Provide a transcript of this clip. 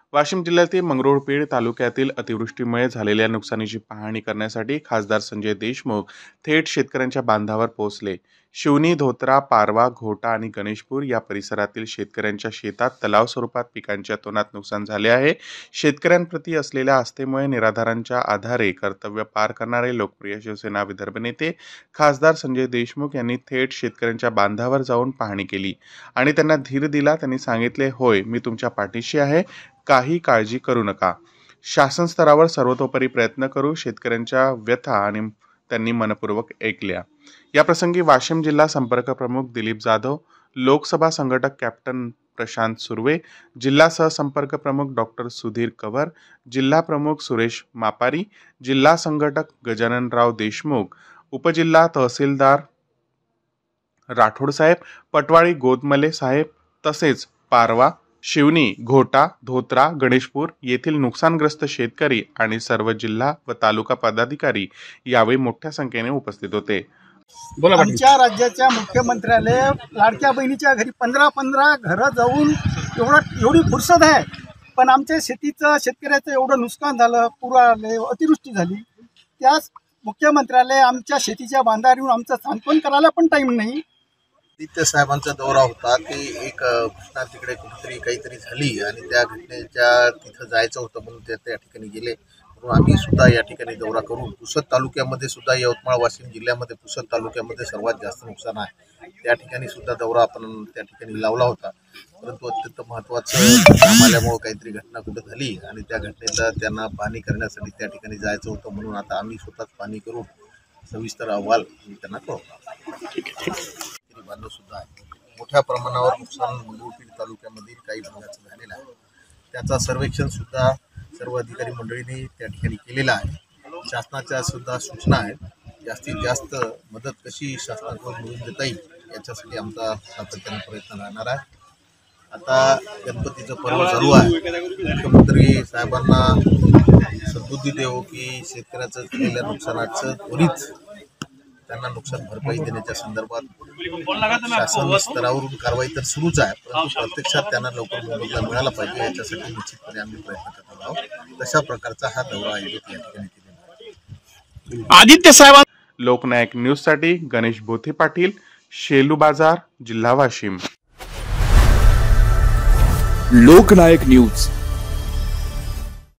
वाशिम जिल्ह्यातील मंगरुळपीर तालुक्यातील अतिवृष्टीमुळे झालेल्या नुकसानीची पाहणी करण्यासाठी खासदार संजय देशमुख थेट शेतकऱ्यांच्या बांधावर पोहोचले। शिवनी, धोत्रा, पारवा, घोटा आणि गणेशपूर या परिसरातील शेतकऱ्यांच्या शेतात तलाव स्वरूपात पिकांच्या तोनात नुकसान झाले आहे। शेतकऱ्यांप्रती असलेल्या आस्थेमुळे निराधारांच्या आधारे कर्तव्य पार करणारे लोकप्रिय शिवसेना विदर्भ नेते खासदार संजय देशमुख यांनी थेट शेतकऱ्यांच्या बांधावर जाऊन पाहणी केली आणि त्यांना धीर दिला। त्यांनी सांगितले, होय, मी तुमच्या पाठीशी आहे, काही काळजी करू नका। शासन स्तरावर सर्वतोपरी प्रयत्न करू। शेतकऱ्यांच्या व्यथा आणि त्यांनी मनपूर्वक ऐकल्या। या प्रसंगी वाशिम जिल्हा संपर्क प्रमुख दिलीप जाधव, लोकसभा संघटक कॅप्टन प्रशांत सुर्वे, जिल्हा सहसंपर्क प्रमुख डॉक्टर सुधीर कवर, जिल्हा प्रमुख सुरेश मापारी, जिल्हा संघटक गजाननराव देशमुख, उपजिल्हा तहसीलदार राठोड साहेब, पटवाळी गोदमले साहेब तसेच पारवा, शिवनी, घोटा, धोत्रा, गणेशपूर येथील नुकसानग्रस्त शेतकरी आणि सर्व जिल्हा व तालुका पदाधिकारी यावेळी मोठ्या संख्येने उपस्थित होते। आमच्या राज्याच्या मुख्यमंत्र्याने लाडक्या बहिणीच्या घरी 15 घरं जाऊन एवढी फुरसत आहे, पण आमच्या शेतकऱ्याचं एवढं नुकसान झालं, पूर आले, अतिवृष्टी झाली, त्याच मुख्यमंत्र्याने आमच्या शेतीच्या बांधावर येऊन आमचं सांत्वन करायला पण टाईम नाही। आदित्य साहेबांचा दौरा होता, ते एक घटना तिकडे कुठेतरी काहीतरी झाली आणि त्या घटनेच्या तिथं जायचं होतं म्हणून ते त्या ठिकाणी गेले। म्हणून आम्ही सुद्धा या ठिकाणी दौरा करून पुसद तालुक्यामध्ये सुद्धा, यवतमाळ वाशिम जिल्ह्यामध्ये पुसद तालुक्यामध्ये सर्वात जास्त नुकसान आहे, त्या ठिकाणी सुद्धा दौरा आपण त्या ठिकाणी लावला होता। परंतु अत्यंत महत्त्वाचं काम आल्यामुळं काहीतरी घटना कुठं झाली आणि त्या घटनेचा त्यांना पाहणी करण्यासाठी त्या ठिकाणी जायचं होतं, म्हणून आता आम्ही स्वतःच पाहणी करून सविस्तर अहवाल त्यांना कळवला। बांधव सुद्धा आहे, मोठ्या प्रमाणावर नुकसान मंगरुळपीर तालुक्यामधील काही भागाचं झालेलं आहे, त्याचा सर्वेक्षण सुद्धा सर्व अधिकारी मंडळींनी त्या ठिकाणी केलेला आहे। शासनाच्या सुद्धा सूचना आहेत, जास्तीत जास्त मदत कशी शासनाकडून मिळवून देता येईल याच्यासाठी आमचा सातत्याने प्रयत्न राहणार आहे। आता गणपतीचं पर्व चालू आहे, मुख्यमंत्री साहेबांना सद्बुद्धी देवो की शेतकऱ्याचं केलेल्या नुकसानाचं त्वरित त्यांना नुकसान भरपाई देण्याच्या संदर्भात शासन स्तरावरून कारवाई तर सुरूच आहे, परंतु प्रत्यक्षात त्यांना लवकर मोबदला मिळाला पाहिजे याच्यासाठी निश्चितपणे आम्ही प्रयत्न करत आहोत। तशा प्रकारचा हा दौरा आयोजित या ठिकाणी केलेला आहे। आदित्य साहेब, लोकनायक न्यूज साठी गणेश बोथे पाटील, शेलू बाजार, जिल्हा वाशिम। लोकनायक न्यूज